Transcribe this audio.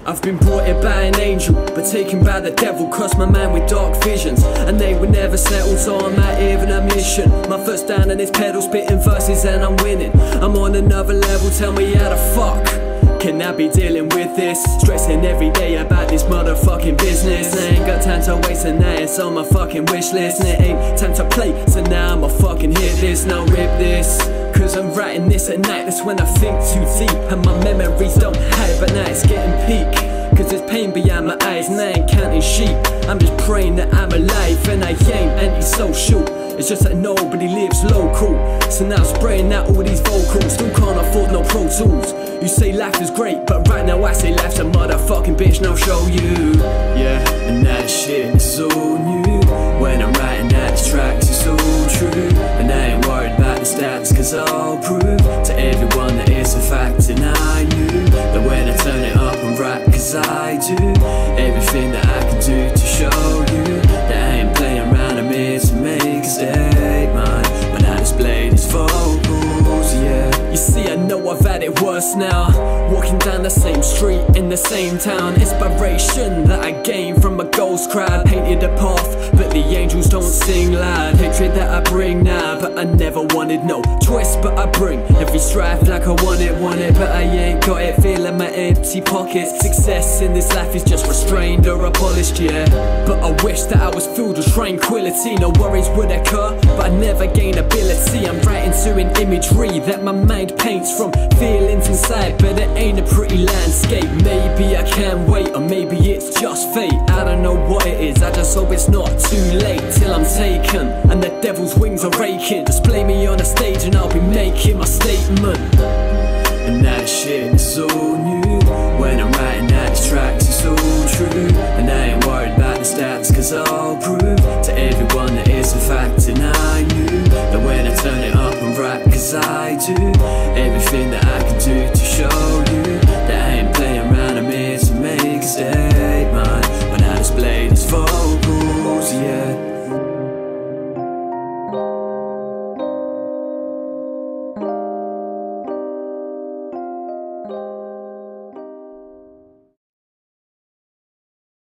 I've been brought here by an angel, but taken by the devil. Crossed my mind with dark visions, and they would never settle, so I'm out here on a mission. My foot's down on this pedal, spitting verses and I'm winning. I'm on another level, tell me how the fuck can I be dealing with this? Stressing every day about this motherfucking business. I ain't got time to waste, and now it's on my fucking wish list. And it ain't time to play, so now I'ma fucking hit this. Now rip this, cause I'm writing this at night. That's when I think too deep, and my memories don't hide. But now it's getting peak, cause there's pain behind my eyes, and I ain't counting sheep. I'm just praying that I'm alive, and I ain't antisocial. It's just that nobody lives local, so now I'm spraying out all these vocals. Still can't afford no Pro Tools. You say life is great, but right now I say life's a motherfucking bitch, and I'll show you. Yeah, and that shit is so new. When I'm writing out these tracks, it's so true. And I ain't worried about the stats, cause I'll prove to everyone that it's a fact. And I knew that when I turn it up and rap, cause I do everything that I can do to show you that I ain't playing around, I'm here to make a statement when I display these vocals, yeah. You see, I know I've had it worse now, walking down the same street in the same town. Inspiration that I gained from a ghost crowd painted a path, but the angels don't sing loud. Hatred that I bring now, but I never wanted no choice, but I bring every strife like I want it, but I ain't got it. Feeling my empty pockets. Success in this life is just restrained or abolished, yeah. But I wish that I was filled with tranquility. No worries would occur, but I never gain ability. I'm writing to an imagery that my mind paints from feelings inside, but it ain't a pretty landscape. Maybe I can't wait, or maybe it's just fate. I don't know what it is, I just hope it's not too late till I'm taken and the devil's wings are raking. Display me on a stage and I'll be making my statement. And that shit is so new. When I'm writing out these tracks, it's so true. And I ain't worried about the stats, cause I'll prove to everyone that it's a fact. And I knew that when I turn it up and rap, cause I do everything that I can do to show